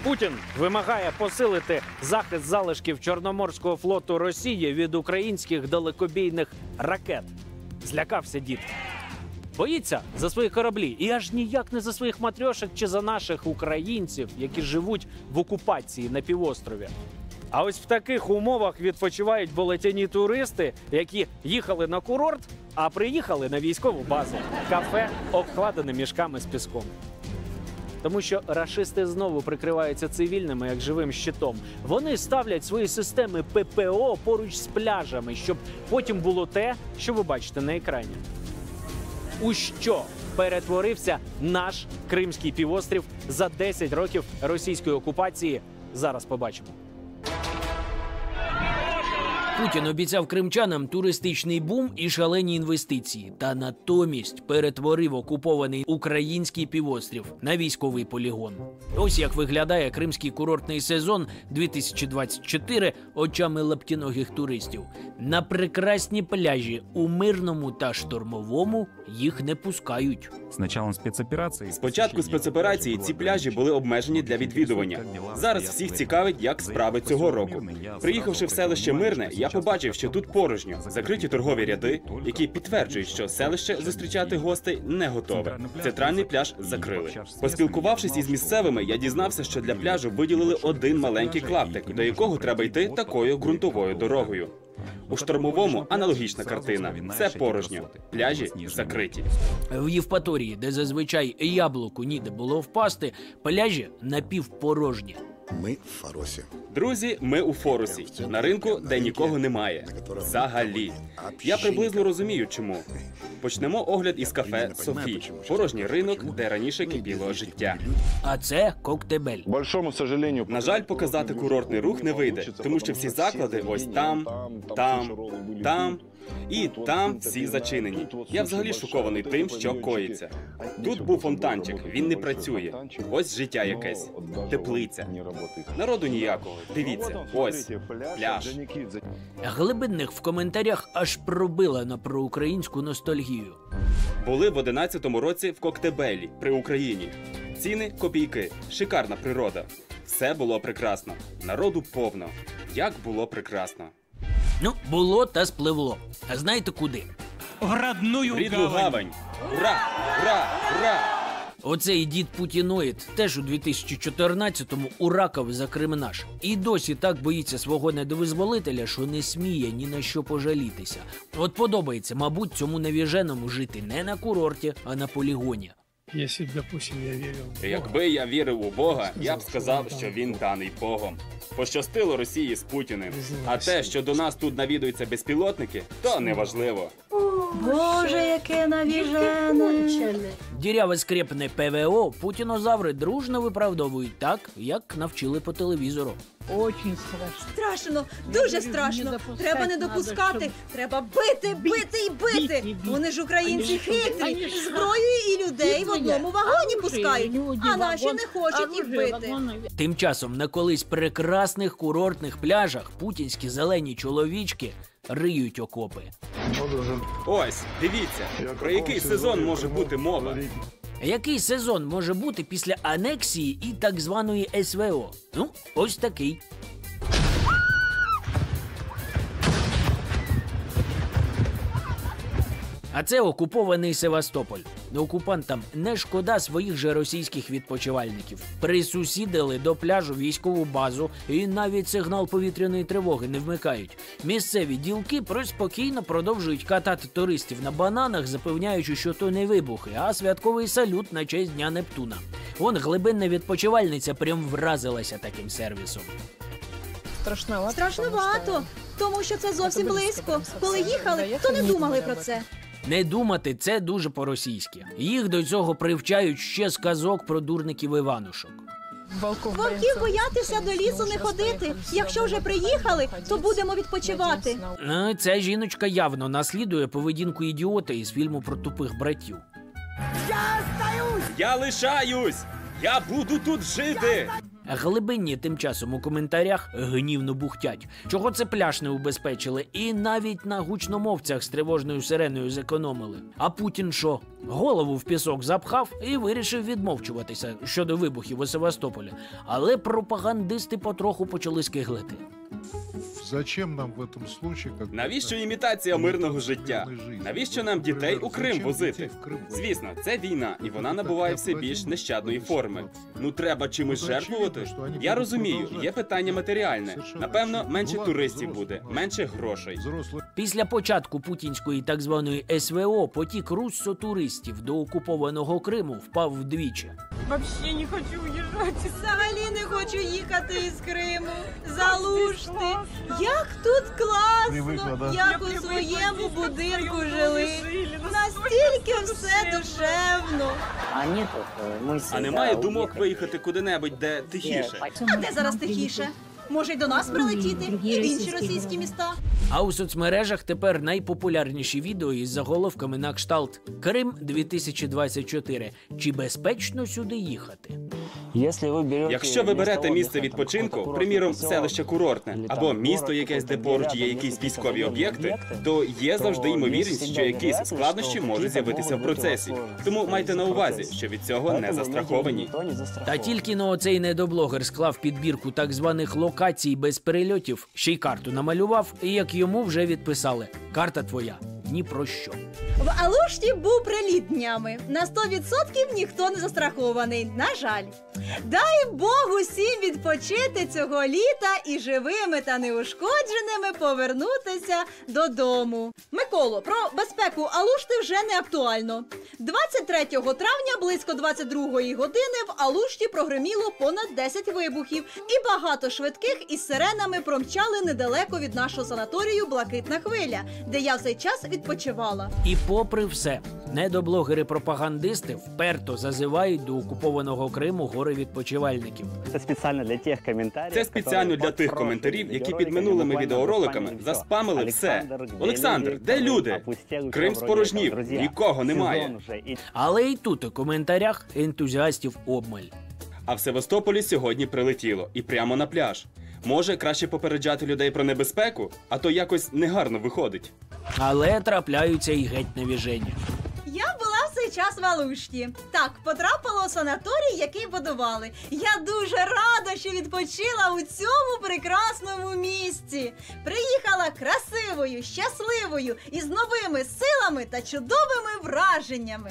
Путін вимагає посилити захист залишків Чорноморського флоту Росії від українських далекобійних ракет. Злякався дід. Боїться за свої кораблі і аж ніяк не за своїх матрьошек чи за наших українців, які живуть в окупації на півострові. А ось в таких умовах відпочивають болотяні туристи, які їхали на курорт, а приїхали на військову базу. Кафе обкладене мішками з піском. Тому що рашисти знову прикриваються цивільними як живим щитом. Вони ставлять свої системи ППО поруч з пляжами, щоб потім було те, що ви бачите на екрані. У що перетворився наш Кримський півострів за 10 років російської окупації? Зараз побачимо. Путін обіцяв кримчанам туристичний бум і шалені інвестиції. Та натомість перетворив окупований український півострів на військовий полігон. Ось як виглядає кримський курортний сезон 2024 очами лаптіногих туристів. На прекрасні пляжі у Мирному та Штормовому їх не пускають. Спочатку спецоперації ці пляжі були обмежені для відвідування. Зараз всіх цікавить, як справи цього року. Приїхавши в селище Мирне, я побачив, що тут порожньо. Закриті торгові ряди, які підтверджують, що селище зустрічати гостей не готове. Центральний пляж закрили. Поспілкувавшись із місцевими, я дізнався, що для пляжу виділили один маленький клаптик, до якого треба йти такою ґрунтовою дорогою. У Штормовому аналогічна картина. Все порожньо. Пляжі закриті. В Євпаторії, де зазвичай яблуку ніде було впасти, пляжі напівпорожні. Ми в Фаросі. Друзі, ми у Форусі. На ринку, де нікого немає. Взагалі. Я приблизно розумію, чому. Почнемо огляд із кафе «Софі». Порожній ринок, де раніше кипіло життя. А це Коктебель. На жаль, показати курортний рух не вийде, тому що всі заклади ось там, там і там всі зачинені. Я взагалі шокований тим, що коїться. Тут був фонтанчик, він не працює. Ось життя якесь. Теплиця. Народу ніякого. Дивіться, ось пляж. Глибинних в коментарях аж пробила на проукраїнську ностальгію. Були в 11-му році в Коктебелі, при Україні. Ціни – копійки. Шикарна природа. Все було прекрасно. Народу повно. Як було прекрасно. Ну, було та спливло. А знаєте куди? В рідну гавань. Ура! Ура! Ура! Оцей дід Путіноїд теж у 2014-му уракав за Кримнаш. І досі так боїться свого недовизволителя, що не сміє ні на що пожалітися. От подобається, мабуть, цьому навіженому жити не на курорті, а на полігоні. Якби я вірив у Бога, я б сказав, що він даний Богом. Пощастило Росії з Путіним. А те, що до нас тут навідуються безпілотники, то неважливо. Боже, яке навіжене! Діряве скрепне ПВО путінозаври дружно виправдовують так, як навчили по телевізору. Очень страшно. Страшно, дуже страшно. Треба не допускати. Треба бити, бити і бити. Вони ж українці хитрі. Зброю і людей в одному вагоні пускають, а наші не хочуть їх бити. Тим часом на колись прекрасних курортних пляжах путінські зелені чоловічки риють окопи. Ось, дивіться, про який сезон може бути мова. Який сезон може бути після анексії і так званої СВО? Ну, ось такий. А це окупований Севастополь. Окупантам не шкода своїх же російських відпочивальників. Присусідили до пляжу військову базу і навіть сигнал повітряної тривоги не вмикають. Місцеві ділки спокійно продовжують катати туристів на бананах, запевняючи, що то не вибухи, а святковий салют на честь Дня Нептуна. Вон глибинна відпочивальниця прям вразилася таким сервісом. Страшновато, тому що це зовсім близько. Коли їхали, то не думали про це. Не думати – це дуже по-російськи. Їх до цього привчають ще з казок про дурників Іванушок. Вовків боятися до лісу не ходити. Якщо вже приїхали, то будемо відпочивати. Ця жіночка явно наслідує поведінку ідіота із фільму про тупих братів. Я лишаюсь! Я буду тут жити! Глибинні тим часом у коментарях гнівно бухтять, чого це пляж не убезпечили і навіть на гучномовцях з тривожною сиреною зекономили. А Путін що? Голову в пісок запхав і вирішив відмовчуватися щодо вибухів у Севастополі. Але пропагандисти потроху почали скиглити. Зачем нам в этом случае, как Навіщо імітація мирного життя? Навіщо нам дітей у Крим возити? Звісно, це війна, і вона набуває все більш нещадної форми. Ну треба чимось жертвувати? Я розумію, є питання матеріальне. Напевно, менше туристів буде, менше грошей. взрослые? Після початку путінської так званої СВО потік руссо-туристів до окупованого Криму впав вдвічі. Вообще не хочу уезжать. Взагалі не хочу їхати із Криму. Залужти. Як тут класно, як у своєму будинку жили. Настільки все душевно. А немає думок виїхати куди-небудь, де тихіше? А де зараз тихіше? Може й до нас прилетіти? І в інші російські міста? А у соцмережах тепер найпопулярніші відео із заголовками на кшталт «Крим 2024. Чи безпечно сюди їхати?». Якщо ви берете місце відпочинку, приміром, селище курортне, або місто якесь, де поруч є якісь військові об'єкти, то є завжди ймовірність, що якісь складнощі можуть з'явитися в процесі. Тому майте на увазі, що від цього не застраховані. Та тільки на оцей недоблогер склав підбірку так званих локацій без перельотів, ще й карту намалював, і як йому вже відписали: «Карта твоя ні про що». В Алушті був приліт днями. На 100% ніхто не застрахований, на жаль. Дай Бог усім відпочити цього літа і живими та неушкодженими повернутися додому. Миколо, про безпеку Алушти вже не актуально. 23 травня близько 22-ї години в Алушті прогриміло понад 10 вибухів, і багато швидких із сиренами промчали недалеко від нашого санаторію «Блакитна хвиля», де я в цей час відпочивала. І попри все, недоблогери-пропагандисти вперто зазивають до окупованого Криму горе-відпочивальників. Це спеціально для тих коментарів. Це спеціально для тих коментарів, які під минулими відеороликами заспамили все. Олександр, де люди? Крим спорожнів, нікого немає. Але й тут у коментарях ентузіастів обмаль. А в Севастополі сьогодні прилетіло, і прямо на пляж. Може, краще попереджати людей про небезпеку, а то якось негарно виходить. Але трапляються і геть невіжені. Я була в цей час в Алушті. Так, потрапила у санаторій, який будували. Я дуже рада, що відпочила у цьому прекрасному місці. Приїхала красивою, щасливою, із новими силами та чудовими враженнями.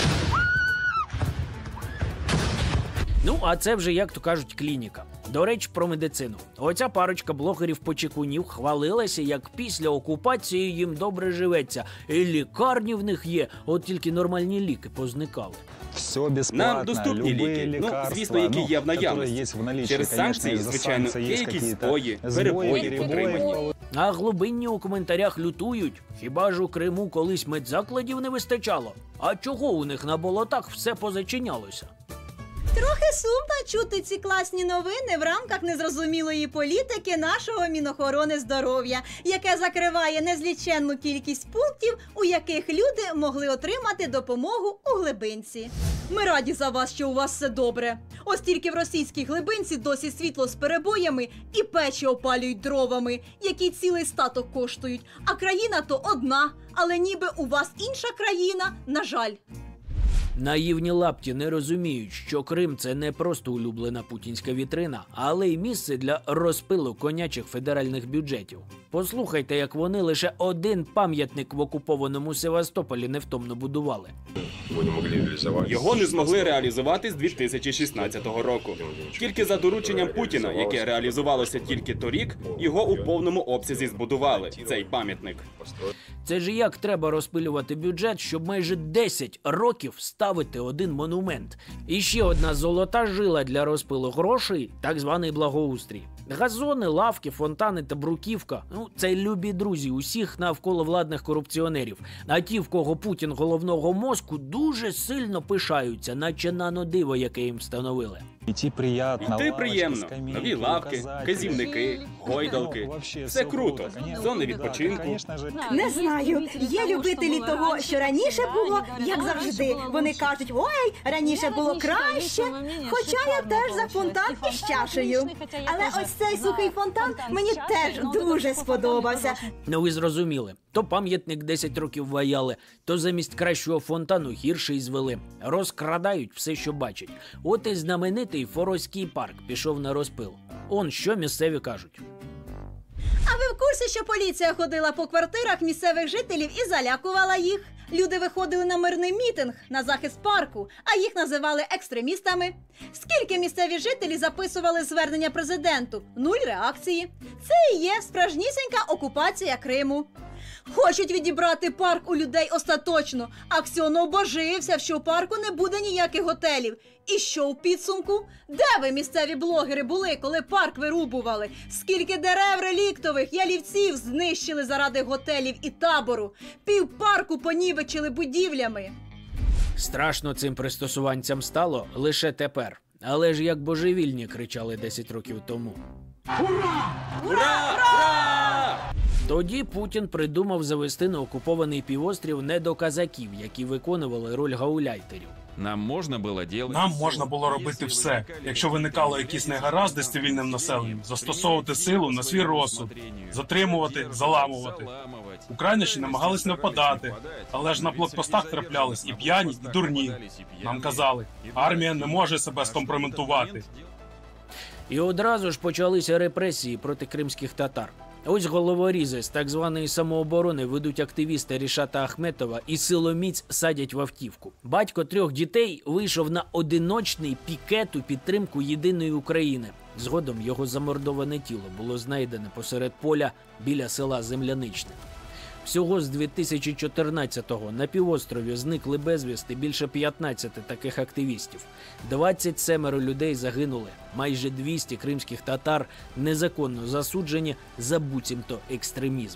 Ну, а це вже, як то кажуть, клініка. До речі, про медицину. Оця парочка блогерів-почекунів хвалилася, як після окупації їм добре живеться. І лікарні в них є, от тільки нормальні ліки позникали. Все безплатно, Нам доступні ліки, ну, звісно, які є в наявності. Через санкції, звичайно, є якісь збої, перебої в утриманні. А глибинні у коментарях лютують. Хіба ж у Криму колись медзакладів не вистачало? А чого у них на болотах все позачинялося? Трохи сумно чути ці класні новини в рамках незрозумілої політики нашого Мінохорони здоров'я, яке закриває незліченну кількість пунктів, у яких люди могли отримати допомогу у глибинці. Ми раді за вас, що у вас все добре. Ось тільки в російській глибинці досі світло з перебоями і печі опалюють дровами, які цілий статок коштують. А країна то одна, але ніби у вас інша країна, на жаль. Наївні лапті не розуміють, що Крим – це не просто улюблена путінська вітрина, але й місце для розпилу конячих федеральних бюджетів. Послухайте, як вони лише один пам'ятник в окупованому Севастополі невтомно будували. Його не змогли реалізувати з 2016 року. Тільки за дорученням Путіна, яке реалізувалося тільки торік, його у повному обсязі збудували, цей пам'ятник. Це ж як треба розпилювати бюджет, щоб майже 10 років ставити один монумент. І ще одна золота жила для розпилу грошей – так званий благоустрій. Газони, лавки, фонтани та бруківка – ну, це любі друзі усіх навколовладних корупціонерів. А ті, в кого Путін головного мозку, дуже сильно пишаються, наче нанодиво, яке їм встановили. Йти приємно. Нові лавки, вказівники, гойдалки. Все круто. Зони відпочинку. Не знаю. Є любителі того, що раніше було, як завжди. Вони кажуть, ой, раніше було краще. Хоча я теж за фонтан із чашею. Але ось цей сухий фонтан мені теж дуже сподобався. Ну ви зрозуміли, то пам'ятник 10 років ваяли, то замість кращого фонтану гірший звели. Розкрадають все, що бачать. От і знаменитий Форозький парк пішов на розпил. Он що місцеві кажуть. А ви в курсі, що поліція ходила по квартирах місцевих жителів і залякувала їх? Люди виходили на мирний мітинг на захист парку, а їх називали екстремістами. Скільки місцеві жителі записували звернення президенту? 0 реакції. Це і є справжнісінька окупація Криму. Хочуть відібрати парк у людей остаточно. Аксьонов божився, що у парку не буде ніяких готелів. І що у підсумку? Де ви, місцеві блогери, були, коли парк вирубували? Скільки дерев реліктових, ялівців знищили заради готелів і табору? Півпарку понівечили будівлями. Страшно цим пристосуванцям стало лише тепер. Але ж як божевільні кричали 10 років тому. Ура! Ура! Тоді Путін придумав завести на окупований півострів недоказаків, які виконували роль гауляйтерів. Нам можна було робити все. Якщо виникало якісь негаразди з цивільним населенням, застосовувати силу на свій розсуд, затримувати, заламувати. Українці намагались не впадати, але ж на блокпостах траплялись і п'яні, і дурні. Нам казали, армія не може себе скомпрометувати. І одразу ж почалися репресії проти кримських татар. Ось головорізи з так званої самооборони ведуть активіста Рішата Ахметова і силоміць садять в автівку. Батько 3 дітей вийшов на одиночний пікет у підтримку єдиної України. Згодом його замордоване тіло було знайдене посеред поля біля села Земляничне. Всього з 2014-го на півострові зникли безвісти більше 15 таких активістів. 27 людей загинули, майже 200 кримських татар незаконно засуджені за буцімто екстремізм.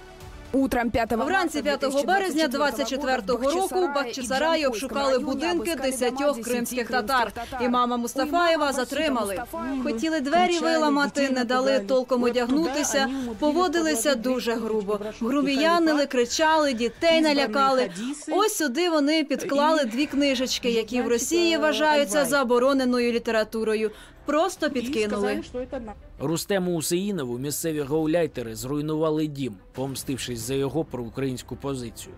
Вранці 5 березня 24-го року в Бахчисараї обшукали будинки 10 кримських татар. Імама Мустафаєва затримали. Хотіли двері виламати, не дали толком одягнутися, поводилися дуже грубо. Грубіянили, кричали, дітей налякали. Ось сюди вони підклали 2 книжечки, які в Росії вважаються забороненою літературою. Просто підкинули. Рустему Усеїнову місцеві гауляйтери зруйнували дім, помстившись за його проукраїнську позицію.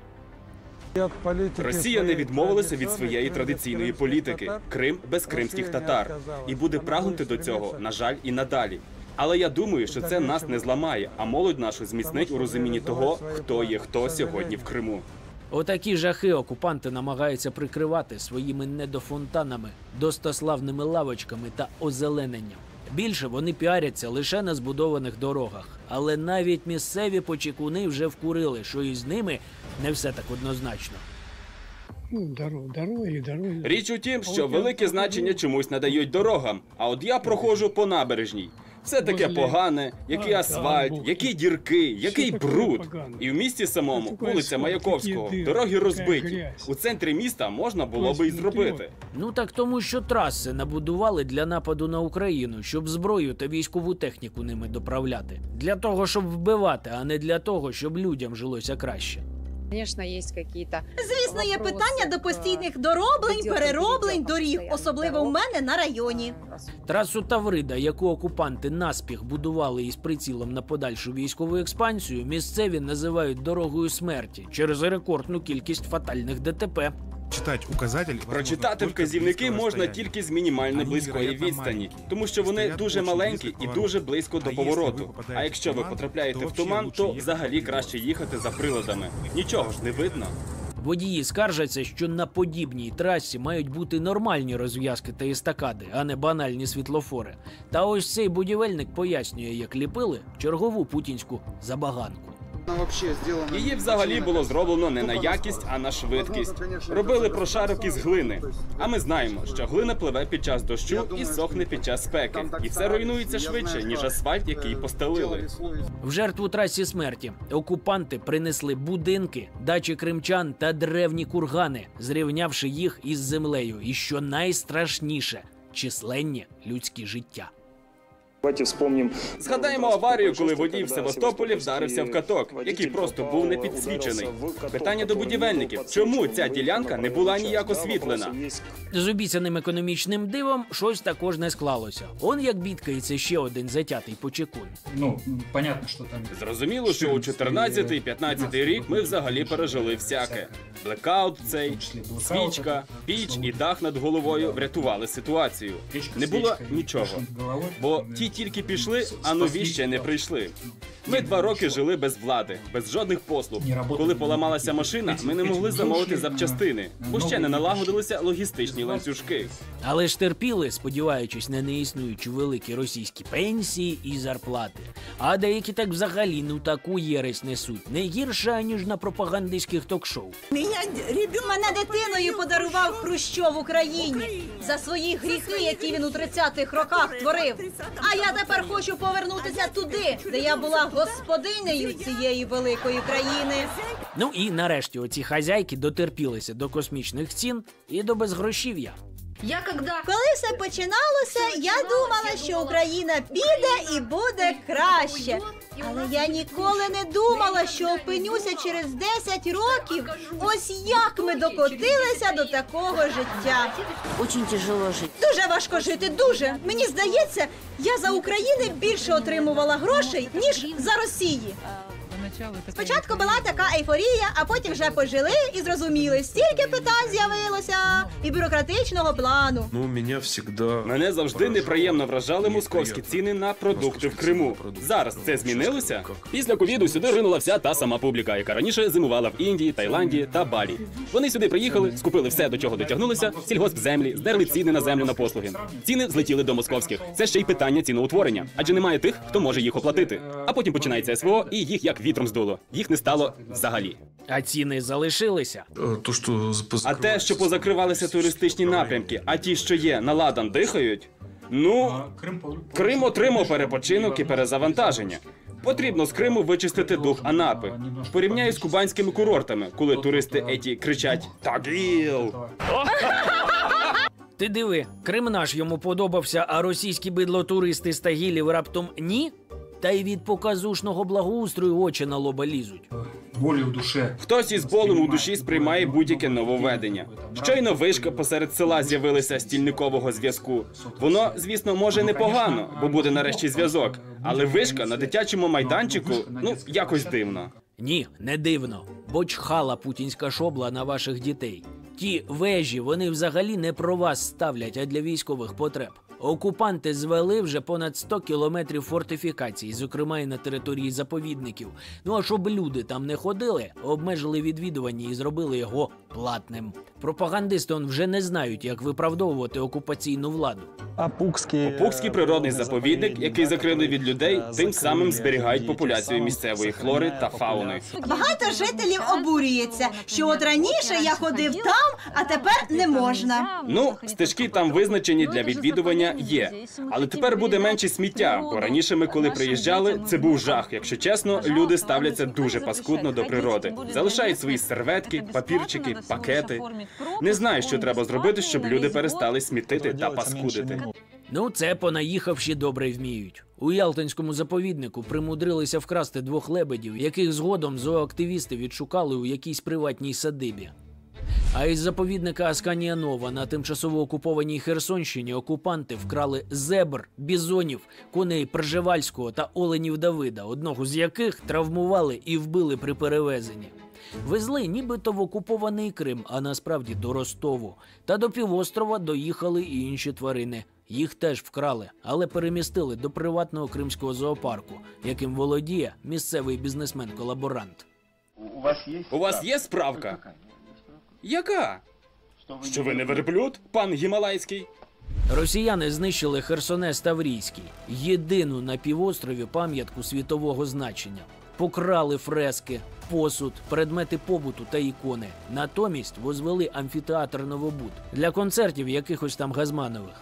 Росія не відмовилася від своєї традиційної політики – Крим без кримських татар. І буде прагнути до цього, на жаль, і надалі. Але я думаю, що це нас не зламає, а молодь нашу зміцнить у розумінні того, хто є хто сьогодні в Криму. Отакі жахи окупанти намагаються прикривати своїми недофонтанами, достославними лавочками та озелененням. Більше вони піаряться лише на збудованих дорогах. Але навіть місцеві почекуни вже вкурили, що із ними не все так однозначно. Річ у тім, що велике значення чомусь надають дорогам, а от я проходжу по набережній. Все таке погане, який асфальт, які дірки, який бруд. І в місті самому, вулиця Маяковського, дороги розбиті. У центрі міста можна було би і зробити. Ну так тому, що траси набудували для нападу на Україну, щоб зброю та військову техніку ними доправляти. Для того, щоб вбивати, а не для того, щоб людям жилося краще. Звісно, є питання до постійних дороблень, перероблень, доріг, особливо в мене на районі. Трасу Таврида, яку окупанти наспіх будували із прицілом на подальшу військову експансію, місцеві називають дорогою смерті через рекордну кількість фатальних ДТП. Прочитати вказівники можна тільки з мінімально близької відстані, тому що вони дуже маленькі і дуже близько до повороту. А якщо ви потрапляєте в туман, то взагалі краще їхати за приладами. Нічого ж не видно. Водії скаржаться, що на подібній трасі мають бути нормальні розв'язки та естакади, а не банальні світлофори. Та ось цей будівельник пояснює, як ліпили чергову путінську забаганку. Її взагалі було зроблено не на якість, а на швидкість. Робили прошарок із глини. А ми знаємо, що глина пливе під час дощу і сохне під час спеки. І все руйнується швидше, ніж асфальт, який постелили. В жертву трасі смерті окупанти принесли будинки, дачі кримчан та древні кургани, зрівнявши їх із землею. І що найстрашніше – численні людські життя. Згадаємо аварію, коли водій в Севастополі вдарився в каток, який просто був не підсвічений. Питання до будівельників. Чому ця ділянка не була ніяк освітлена? З обіцяним економічним дивом щось також не склалося. Он як бідкається ще один затятий почекун. Понятно, що там... Зрозуміло, що у 14-15 рік ми взагалі пережили всяке. Блекаут цей, свічка, піч і дах над головою врятували ситуацію. Не було нічого. Бо ті тільки пішли, а нові ще не прийшли. Ми 2 роки жили без влади, без жодних послуг. Коли поламалася машина, ми не могли замовити запчастини, бо ще не налагодилися логістичні ланцюжки. Але ж терпіли, сподіваючись на неіснуючі великі російські пенсії і зарплати. А деякі так взагалі таку єресь несуть. Не гірше, ніж на пропагандистських ток-шоу. Мене дитиною подарував Хрущов в Україні за свої гріхи, які він у 30-х роках творив. А я тепер хочу повернутися туди, де я була господинею цієї великої країни. Ну і нарешті оці хазяйки дотерпілися до космічних цін і до безгрошів'я. Коли все починалося, я думала, що Україна піде і буде краще. Але я ніколи не думала, що опинюся через 10 років. Ось як ми докотилися до такого життя. Дуже важко жити, дуже. Мені здається, я за України більше отримувала грошей, ніж за Росії. Спочатку була така ейфорія, а потім вже пожили і зрозуміли, стільки питань з'явилося і бюрократичного плану. Мене завжди неприємно вражали московські ціни на продукти в Криму. Зараз це змінилося? Після ковіду сюди ринула вся та сама публіка, яка раніше зимувала в Індії, Таїланді та Балі. Вони сюди приїхали, скупили все, до чого дотягнулися, сільгоспземлі, здерли ціни на землю на послуги. Ціни злетіли до московських. Це ще й питання ціноутворення, адже немає тих, хто може їх оплатити. А потім починається СВО, і їх як вітром здуло. Їх не стало взагалі. А ціни залишилися. А те, що позакривалися туристичні напрямки, а ті, що є, на ладан дихають? Ну, Крим отримав перепочинок і перезавантаження. Потрібно з Криму вичистити дух Анапи. Порівняю з кубанськими курортами, коли туристи еті кричать «Тагіл!». Ти диви, Крим наш йому подобався, а російські бидлотуристи з Тагілів раптом ні? Та й від показушного благоустрою очі на лоба лізуть. Хтось із болем у душі сприймає будь-яке нововведення. Щойно вишка посеред села з'явилася стільникового зв'язку. Воно, звісно, може непогано, бо буде нарешті зв'язок. Але вишка на дитячому майданчику, якось дивно. Ні, не дивно, бо чхала путінська шобла на ваших дітей. Ті вежі, вони взагалі не про вас ставлять, а для військових потреб. Окупанти звели вже понад 100 кілометрів фортифікацій, зокрема і на території заповідників. Ну а щоб люди там не ходили, обмежили відвідування і зробили його платним. Пропагандисти вже не знають, як виправдовувати окупаційну владу. Пупукський природний заповідник, який закрили від людей, тим самим зберігають популяцію місцевої флори та фауни. Багато жителів обурюється, що от раніше я ходив там, а тепер не можна. Стежки там визначені для відвідування є. Але тепер буде менше сміття, бо раніше ми, коли приїжджали, це був жах. Якщо чесно, люди ставляться дуже паскудно до природи. Залишають свої серветки, папірчики, пакети. Не знаю, що треба зробити, щоб люди перестали смітити та паскудити. Це понаїхавши добре вміють. У Ялтинському заповіднику примудрилися вкрасти 2 лебедів, яких згодом зооактивісти відшукали у якійсь приватній садибі. А із заповідника Асканія Нова на тимчасово окупованій Херсонщині окупанти вкрали зебр, бізонів, коней Пржевальського та оленів Давида, одного з яких травмували і вбили при перевезенні. Везли нібито в окупований Крим, а насправді до Ростову. Та до півострова доїхали і інші тварини. Їх теж вкрали, але перемістили до приватного кримського зоопарку, яким володіє місцевий бізнесмен-колаборант. У вас є справка? Яка? Що ви не верблюд, пан Гімалайський? Росіяни знищили Херсонес Таврійський, єдину на півострові пам'ятку світового значення. Покрали фрески, посуд, предмети побуту та ікони. Натомість возвели амфітеатр Новобуд для концертів якихось там Газманових.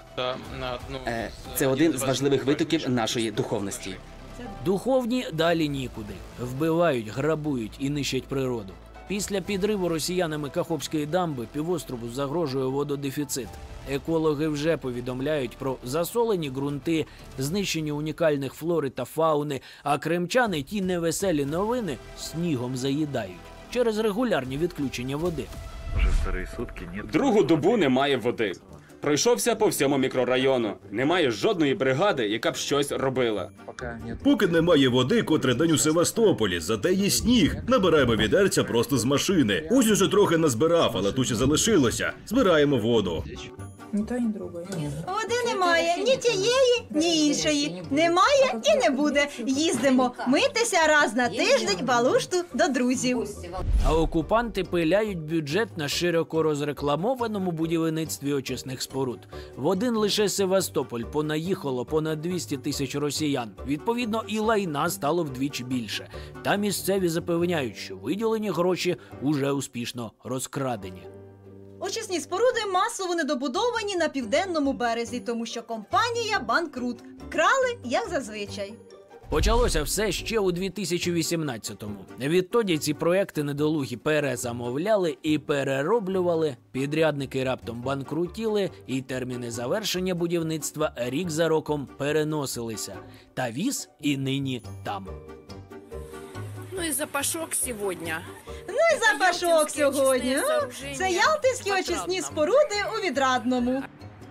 Це один з важливих витоків нашої духовності. Духовні далі нікуди. Вбивають, грабують і нищать природу. Після підриву росіянами Каховської дамби півострову загрожує вододефіцит. Екологи вже повідомляють про засолені ґрунти, знищення унікальних флори та фауни, а кримчани ті невеселі новини снігом заїдають через регулярні відключення води. Другу добу немає води. Пройшовся по всьому мікрорайону. Немає жодної бригади, яка б щось робила. Поки немає води, котрий день у Севастополі, зате є сніг. Набираємо відерця просто з машини. Ось уже трохи назбирав, але тут ще залишилося. Збираємо воду. Ні та, ні другої. Води немає ні тієї, ні іншої. Немає і не буде. Їздимо митися раз на тиждень в Алушту до друзів. А окупанти пиляють бюджет на широко розрекламованому будівництві очисних споруд. В один лише Севастополь понаїхало понад 200 тисяч росіян. Відповідно, і лайна стало вдвічі більше. Та місцеві запевняють, що виділені гроші уже успішно розкрадені. Очисні споруди масово недобудовані на південному березі, тому що компанія банкрут. Крали, як зазвичай. Почалося все ще у 2018-му. Відтоді ці проекти недолугі перезамовляли і перероблювали, підрядники раптом банкрутіли, і терміни завершення будівництва рік за роком переносилися. Та віз і нині там. Ну і запашок сьогодні. Ну і запашок сьогодні. Це ялтинські очисні споруди у Відрадному.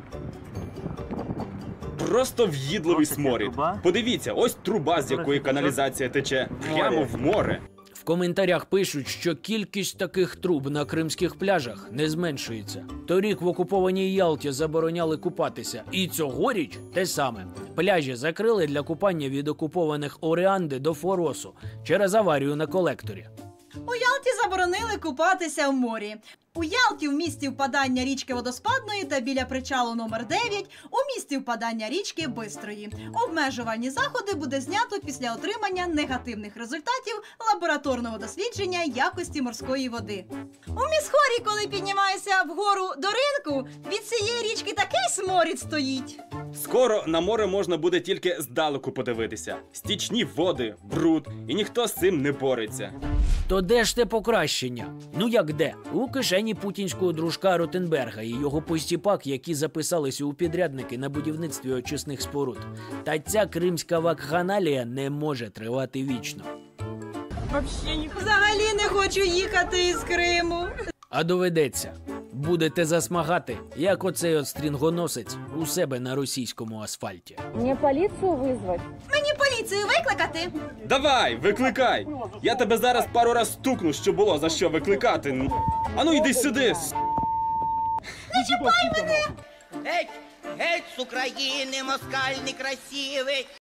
Просто в'їдливий сморід. Подивіться, ось труба, з якої каналізація тече, прямо в море. В коментарях пишуть, що кількість таких труб на кримських пляжах не зменшується. Торік в окупованій Ялті забороняли купатися. І цьогоріч те саме. Пляжі закрили для купання від окупованих Оріанди до Форосу через аварію на колекторі. У Ялті заборонили купатися в морі. У Ялті в місті впадання річки Водоспадної та біля причалу номер 9 у місті впадання річки Бистрої. Обмежувальні заходи буде знято після отримання негативних результатів лабораторного дослідження якості морської води. У Місхорі, коли піднімаєшся вгору до ринку, від цієї річки такий сморід стоїть. Скоро на море можна буде тільки здалеку подивитися. Стічні води, бруд, і ніхто з цим не бореться. То де ж те покращення? Ну як де? У кишені путінського дружка Ротенберга і його постіпак, які записалися у підрядники на будівництві очисних споруд. Та ця кримська вакханалія не може тривати вічно. Взагалі не хочу їхати із Криму. А доведеться. Будете засмагати, як оцей от стрінгоносець у себе на російському асфальті. Мені поліцію визвати? Мені поліцію викликати? Давай, викликай! Я тебе зараз пару раз стукну, що було за що викликати. Ану йди сюди! Не чіпай мене! Геть, геть з України, москаль некрасивий!